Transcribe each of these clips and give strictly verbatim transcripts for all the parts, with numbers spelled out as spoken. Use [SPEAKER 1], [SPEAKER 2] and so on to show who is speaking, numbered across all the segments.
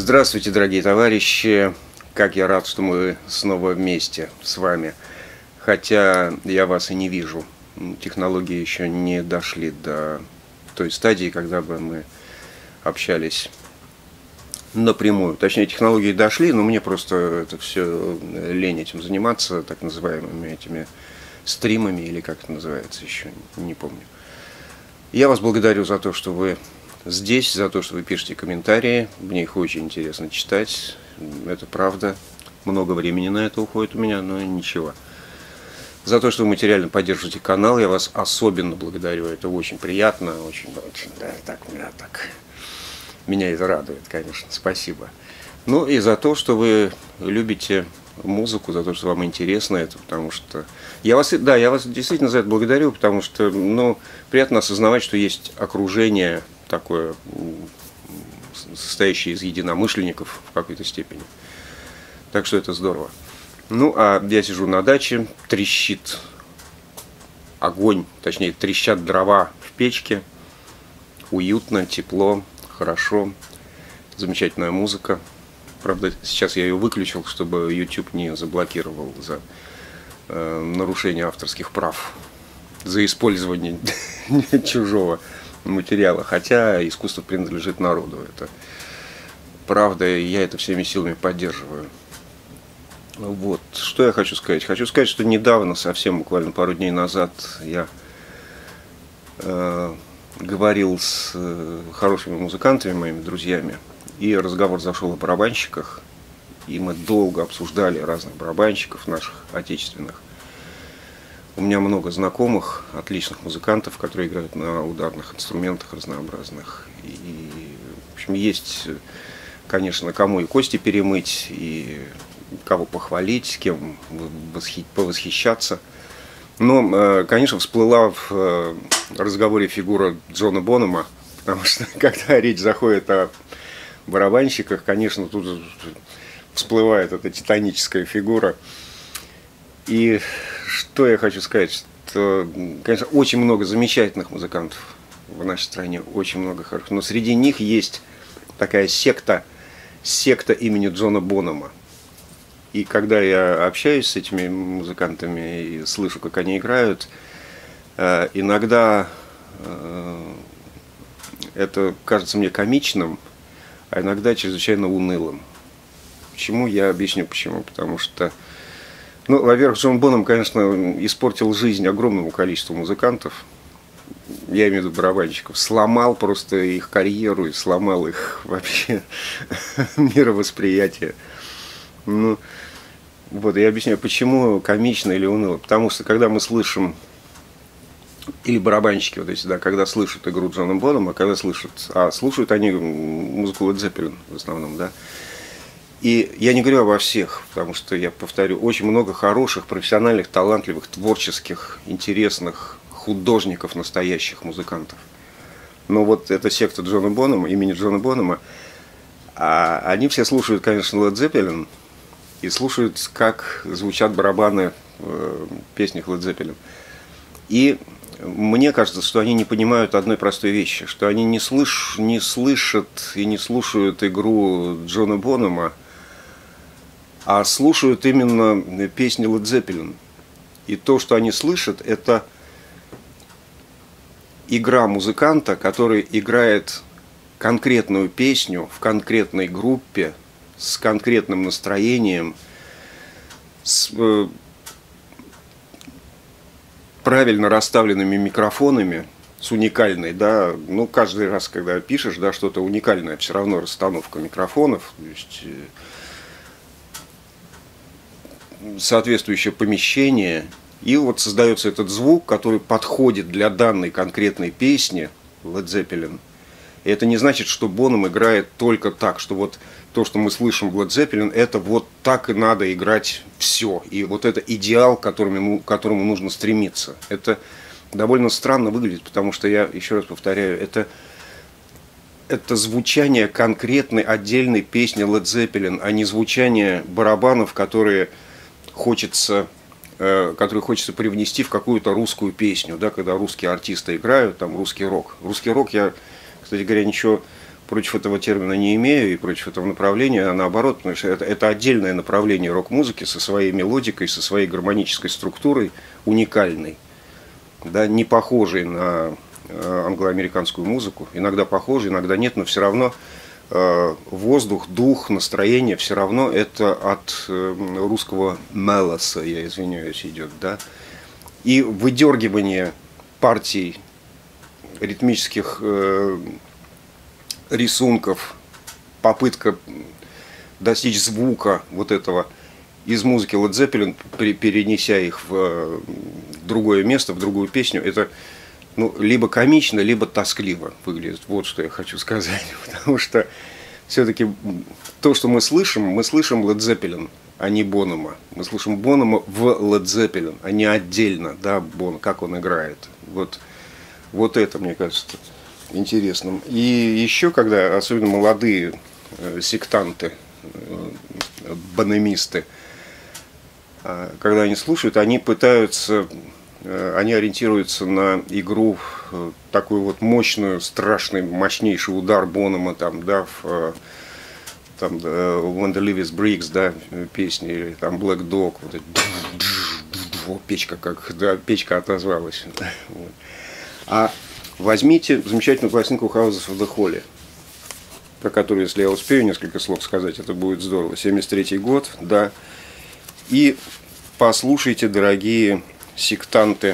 [SPEAKER 1] Здравствуйте, дорогие товарищи! Как я рад, что мы снова вместе с вами. Хотя я вас и не вижу. Технологии еще не дошли до той стадии, когда бы мы общались напрямую. Точнее, технологии дошли, но мне просто это все лень этим заниматься, так называемыми этими стримами, или как это называется еще, не помню. Я вас благодарю за то, что вы здесь, за то, что вы пишете комментарии. Мне их очень интересно читать. Это правда. Много времени на это уходит у меня, но ничего. За то, что вы материально поддерживаете канал, я вас особенно благодарю. Это очень приятно, очень, очень, да, так, меня так, меня это радует, конечно. Спасибо. Ну и за то, что вы любите музыку, за то, что вам интересно это, потому что я вас, да, я вас действительно за это благодарю, потому что, ну, приятно осознавать, что есть окружение такое, состоящее из единомышленников в какой-то степени. Так что это здорово. Ну, а я сижу на даче, трещит огонь, точнее, трещат дрова в печке. Уютно, тепло, хорошо, замечательная музыка. Правда, сейчас я ее выключил, чтобы YouTube не заблокировал за э, нарушение авторских прав, за использование чужого материала. Хотя искусство принадлежит народу. Это правда, и я это всеми силами поддерживаю. Вот, что я хочу сказать. Хочу сказать, что недавно, совсем буквально пару дней назад, я э, говорил с э, хорошими музыкантами, моими друзьями, и разговор зашел о барабанщиках, и мы долго обсуждали разных барабанщиков наших отечественных. У меня много знакомых, отличных музыкантов, которые играют на ударных инструментах разнообразных. И, в общем, есть, конечно, кому и кости перемыть, и кого похвалить, с кем повосхищаться. Но, конечно, всплыла в разговоре фигура Джона Бонема, потому что, когда речь заходит о барабанщиках, конечно, тут всплывает эта титаническая фигура. И что я хочу сказать, что, конечно, очень много замечательных музыкантов в нашей стране, очень много хороших, но среди них есть такая секта, секта имени Джона Бонема. И когда я общаюсь с этими музыкантами и слышу, как они играют, иногда это кажется мне комичным, а иногда чрезвычайно унылым. Почему? Я объясню почему. Потому что, ну, во-первых, Джон Бонем, конечно, испортил жизнь огромному количеству музыкантов. Я имею в виду барабанщиков. Сломал просто их карьеру и сломал их вообще мировосприятие. Ну, вот, я объясняю, почему комично или уныло. Потому что, когда мы слышим, или барабанщики, вот эти, да, когда слышат игру Джона Бонема, когда слышат, а слушают они музыку Led Zeppelin в основном, да. И я не говорю обо всех, потому что, я повторю, очень много хороших, профессиональных, талантливых, творческих, интересных художников, настоящих музыкантов. Но вот эта секта Джона Бонема, имени Джона Бонема, а они все слушают, конечно, Led Zeppelin, и слушают, как звучат барабаны в песнях Led Zeppelin. И мне кажется, что они не понимают одной простой вещи, что они не, слыш, не слышат и не слушают игру Джона Бонема, а слушают именно песни Led Zeppelin. И то, что они слышат, это игра музыканта, который играет конкретную песню в конкретной группе, с конкретным настроением, с э, правильно расставленными микрофонами, с уникальной, да, ну, каждый раз, когда пишешь, да, что-то уникальное, все равно расстановка микрофонов, то есть э, соответствующее помещение, и вот создается этот звук, который подходит для данной конкретной песни Led Zeppelin. И это не значит, что Бонем играет только так, что вот то, что мы слышим в Led Zeppelin, это вот так и надо играть все. И вот это идеал, к которому, к которому нужно стремиться. Это довольно странно выглядит, потому что, я еще раз повторяю, это, это звучание конкретной отдельной песни Led Zeppelin, а не звучание барабанов, которые хочется, э, которые хочется привнести в какую-то русскую песню, да, когда русские артисты играют, там русский рок. Русский рок, я, кстати говоря, ничего против этого термина не имею и против этого направления, а наоборот, потому что это, это отдельное направление рок-музыки со своей мелодикой, со своей гармонической структурой, уникальной, да, не похожей на англо-американскую музыку, иногда похожей, иногда нет, но все равно э, воздух, дух, настроение все равно это от э, русского мелоса, я извиняюсь, идет, да, и выдергивание партий ритмических э, рисунков, попытка достичь звука вот этого из музыки Led Zeppelin, перенеся их в другое место, в другую песню, это, ну, либо комично, либо тоскливо выглядит. Вот что я хочу сказать. Потому что все-таки то, что мы слышим, мы слышим Led Zeppelin, а не Бонома. Мы слышим Бонома в Led Zeppelin, а не отдельно, да, Бон, как он играет. Вот, вот это, мне кажется, интересным. И еще, когда особенно молодые э, сектанты, э, бономисты, э, когда они слушают, они пытаются, э, они ориентируются на игру, э, такую вот мощную, страшный, мощнейший удар Бонома, там, да, в, э, там, да, When the Leaves Breaks, да, песни, или там Black Dog, вот это, вот, печка, как, да, печка отозвалась. Вот. А возьмите замечательную пластинку Houses of the Holy, про которую, если я успею несколько слов сказать, это будет здорово. семьдесят третий год, да. И послушайте, дорогие сектанты,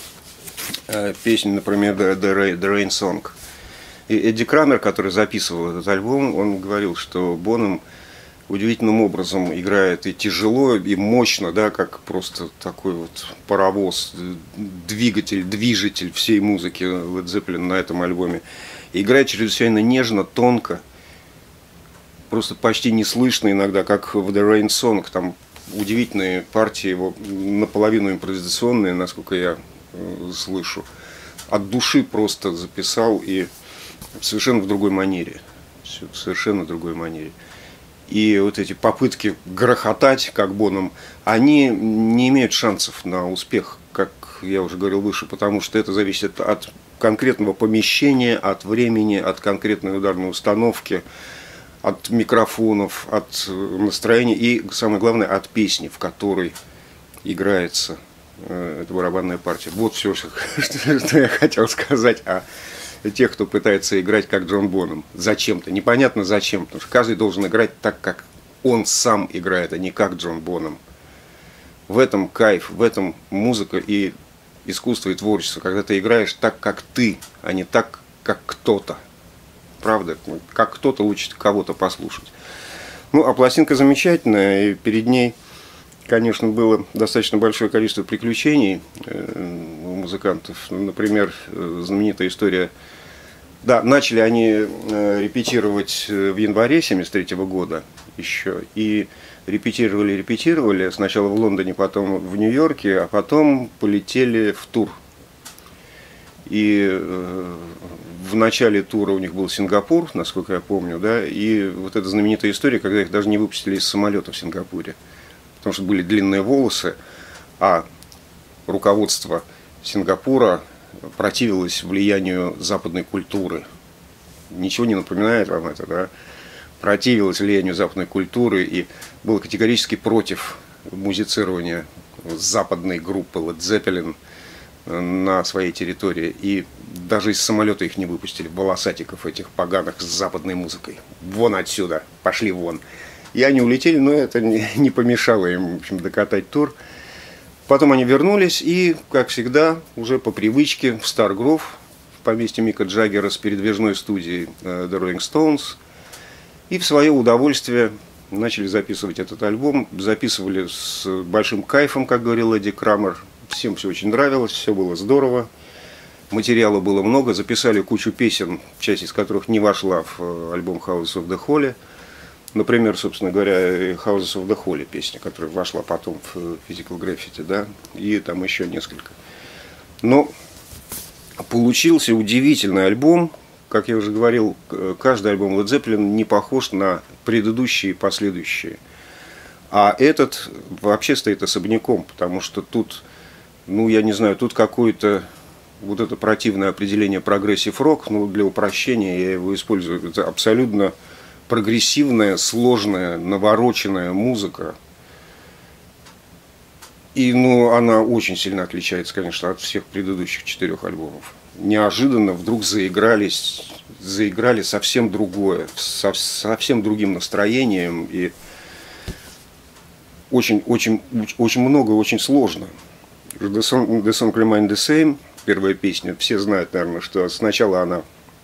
[SPEAKER 1] песни, например, The Rain Song. И Эдди Крамер, который записывал этот альбом, он говорил, что Бонем удивительным образом играет и тяжело, и мощно, да, как просто такой вот паровоз, двигатель, движитель всей музыки Led Zeppelin на этом альбоме. И играет чрезвычайно нежно, тонко, просто почти не слышно иногда, как в The Rain Song. Там удивительные партии его, наполовину импровизационные, насколько я э, слышу. От души просто записал и совершенно в другой манере. Совершенно в другой манере. И вот эти попытки грохотать, как Боном, они не имеют шансов на успех, как я уже говорил выше, потому что это зависит от конкретного помещения, от времени, от конкретной ударной установки, от микрофонов, от настроения и, самое главное, от песни, в которой играется э, эта барабанная партия. Вот все, что, что я хотел сказать о тех, кто пытается играть как Джон Бонем. Зачем-то. Непонятно зачем. Потому что каждый должен играть так, как он сам играет, а не как Джон Бонем. В этом кайф, в этом музыка и искусство, и творчество. Когда ты играешь так, как ты, а не так, как кто-то. Правда? Как кто-то лучше кого-то послушать. Ну, а пластинка замечательная. И перед ней, конечно, было достаточно большое количество приключений у музыкантов. Например, знаменитая история. Да, начали они репетировать в январе семьдесят третьего года еще. И репетировали, репетировали. Сначала в Лондоне, потом в Нью-Йорке, а потом полетели в тур. И в начале тура у них был Сингапур, насколько я помню, да. И вот эта знаменитая история, когда их даже не выпустили из самолета в Сингапуре. Потому что были длинные волосы, а руководство Сингапура противилось влиянию западной культуры. Ничего не напоминает вам это, да? Противилось влиянию западной культуры и было категорически против музицирования западной группы Led Zeppelin на своей территории. И даже из самолета их не выпустили, волосатиков этих поганых с западной музыкой. Вон отсюда, пошли вон. И они улетели, но это не помешало им, в общем, докатать тур. Потом они вернулись и, как всегда, уже по привычке в Старгров, в поместье Мика Джаггера с передвижной студией The Rolling Stones. И в свое удовольствие начали записывать этот альбом. Записывали с большим кайфом, как говорил Эдди Крамер. Всем все очень нравилось, все было здорово. Материала было много. Записали кучу песен, часть из которых не вошла в альбом Houses of the Holy. Например, собственно говоря, Houses of the Holy песня, которая вошла потом в Physical Graffiti, да, и там еще несколько. Но получился удивительный альбом. Как я уже говорил, каждый альбом Led Zeppelin не похож на предыдущие и последующие. А этот вообще стоит особняком, потому что тут, ну, я не знаю, тут какой-то вот это противное определение прогрессив рок, ну, для упрощения я его использую. Это абсолютно прогрессивная, сложная, навороченная музыка. И, ну, она очень сильно отличается, конечно, от всех предыдущих четырех альбомов. Неожиданно вдруг заигрались, заиграли совсем другое, со, совсем другим настроением. И очень, очень, очень много, очень сложно. The Song, The Song Remains the Same, первая песня, все знают, наверное, что сначала она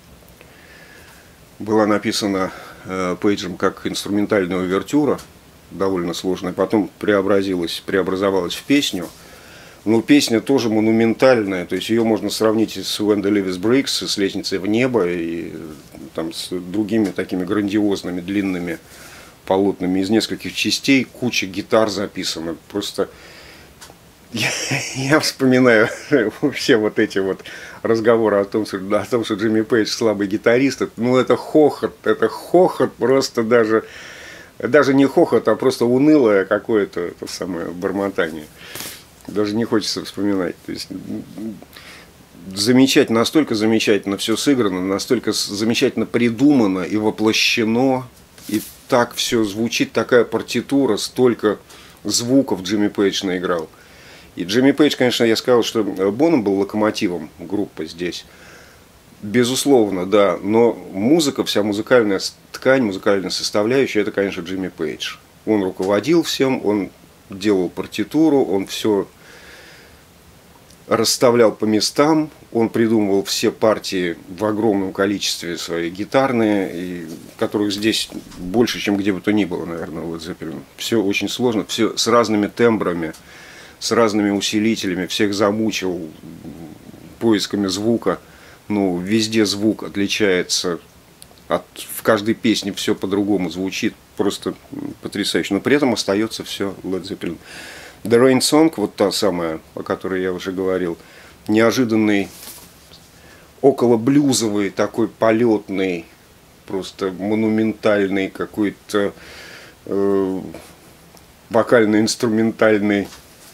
[SPEAKER 1] была написана э, Пейджем как инструментальная увертюра, довольно сложная, потом преобразилась, преобразовалась в песню. Но песня тоже монументальная, то есть ее можно сравнить с When the Leaves Breaks, с «Лестницей в небо» и там, с другими такими грандиозными, длинными полотнами из нескольких частей, куча гитар записана. Просто я, я вспоминаю все вот эти вот разговоры о том, что, о том, что Джимми Пейдж слабый гитарист. Ну, это хохот, это хохот просто даже, даже не хохот, а просто унылое какое-то это самое бормотание. Даже не хочется вспоминать. То есть, замечательно, настолько замечательно все сыграно, настолько замечательно придумано и воплощено, и так все звучит, такая партитура, столько звуков Джимми Пейдж наиграл. И Джимми Пейдж, конечно, я сказал, что Боном был локомотивом группы здесь. Безусловно, да, но музыка, вся музыкальная ткань, музыкальная составляющая, это, конечно, Джимми Пейдж. Он руководил всем, он делал партитуру, он все расставлял по местам, он придумывал все партии в огромном количестве свои гитарные, и, которых здесь больше, чем где бы то ни было, наверное, у Led Zeppelin. Все очень сложно, все с разными тембрами, с разными усилителями, всех замучил поисками звука. Ну, везде звук отличается, от, в каждой песне все по-другому звучит, просто потрясающе. Но при этом остается все Led Zeppelin. The Rain Song, вот та самая, о которой я уже говорил, неожиданный, около блюзовый, такой полетный, просто монументальный какой-то э, вокально-инструментальный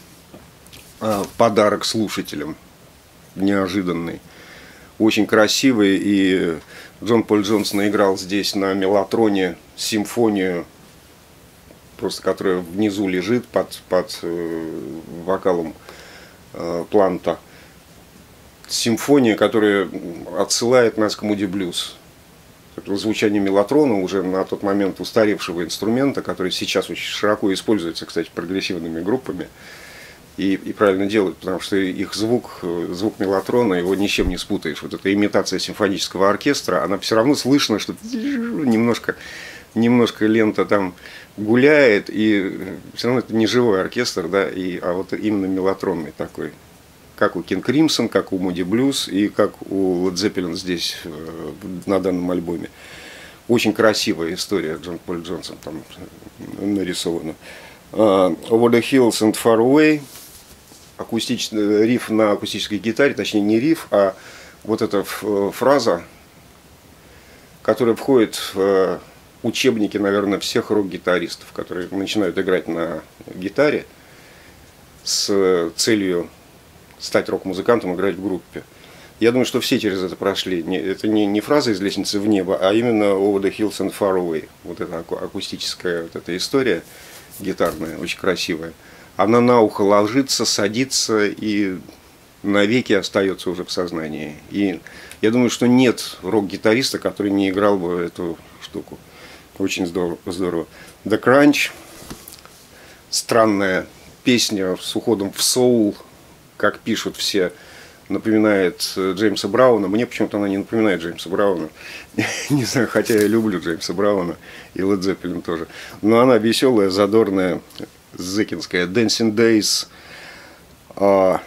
[SPEAKER 1] э, подарок слушателям, неожиданный. Очень красивый, и Джон Пол Джонс наиграл здесь на мелатроне симфонию, просто которая внизу лежит под, под э, вокалом э, Планта. Симфония, которая отсылает нас к Moody Blues. Это звучание мелатрона, уже на тот момент устаревшего инструмента, который сейчас очень широко используется, кстати, прогрессивными группами. И, и правильно делают, потому что их звук, звук мелатрона, его ни с чем не спутаешь. Вот эта имитация симфонического оркестра, она все равно слышно, что немножко, немножко лента там гуляет, и все равно это не живой оркестр, да, и, а вот именно мелатронный такой. Как у King Crimson, как у Moody Blues и как у Led Zeppelin здесь на данном альбоме. Очень красивая история Джон Пол Джонсом там нарисована. Uh, Over the Hills and Far Away. Акустичный риф на акустической гитаре, точнее не риф, а вот эта фраза, которая входит в учебники, наверное, всех рок-гитаристов, которые начинают играть на гитаре с целью стать рок-музыкантом, играть в группе. Я думаю, что все через это прошли. Это не, не фраза из «Лестницы в небо», а именно «Over the Hills and Far Away». Вот эта акустическая вот эта история гитарная, очень красивая. Она на ухо ложится, садится и навеки остается уже в сознании. И я думаю, что нет рок-гитариста, который не играл бы эту штуку. Очень здорово. здорово. The Crunch. Странная песня с уходом в соул, как пишут все, напоминает Джеймса Брауна. Мне почему-то она не напоминает Джеймса Брауна. Не знаю, хотя я люблю Джеймса Брауна и Led Zeppelin тоже. Но она веселая, задорная, зэкинская. Dancing Days. А,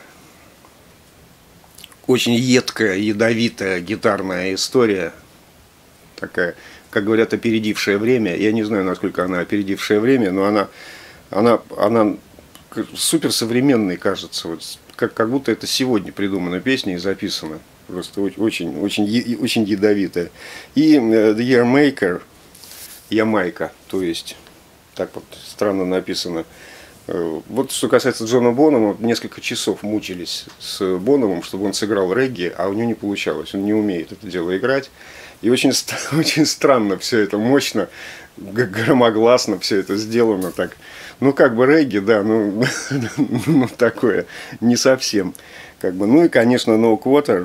[SPEAKER 1] очень едкая, ядовитая гитарная история. Такая, как говорят, опередившее время. Я не знаю, насколько она опередившее время, но она, она, она суперсовременной, кажется. Вот, как, как будто это сегодня придумана песня и записана. Просто очень, очень, очень ядовитая. И The Year Maker, Ямайка, то есть, так вот странно написано, Вот что касается Джона Бонома, несколько часов мучились с Бономом, чтобы он сыграл регги, а у него не получалось, он не умеет это дело играть. И очень, очень странно все это, мощно, громогласно все это сделано так. Ну, как бы регги, да, ну, ну такое, не совсем. Как бы. Ну и, конечно, No Quarter.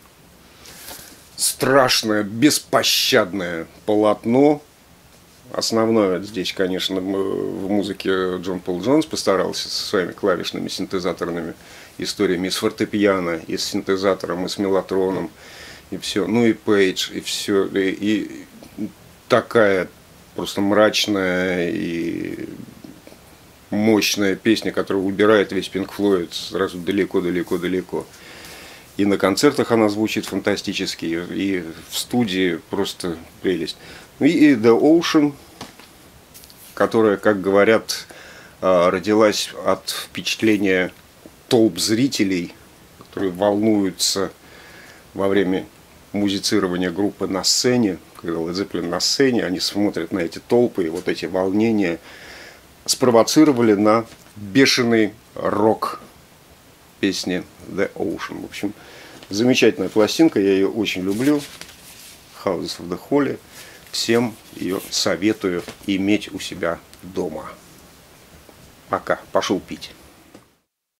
[SPEAKER 1] Страшное, беспощадное полотно. Основное здесь, конечно, в музыке Джон Пол Джонс постарался со своими клавишными синтезаторными историями, и с фортепиано, и с синтезатором, и с мелатроном, и все. Ну и Пейдж, и все. И, и такая просто мрачная и мощная песня, которая убирает весь Pink Floyd сразу далеко-далеко-далеко. И на концертах она звучит фантастически, и в студии просто прелесть. И The Ocean, которая, как говорят, родилась от впечатления толп зрителей, которые волнуются во время музицирования группы на сцене, когда Led Zeppelin на сцене, они смотрят на эти толпы, и вот эти волнения спровоцировали на бешеный рок песни The Ocean. В общем, замечательная пластинка, я ее очень люблю. Houses of the Holy. Всем ее советую иметь у себя дома. Пока. Пошел пить.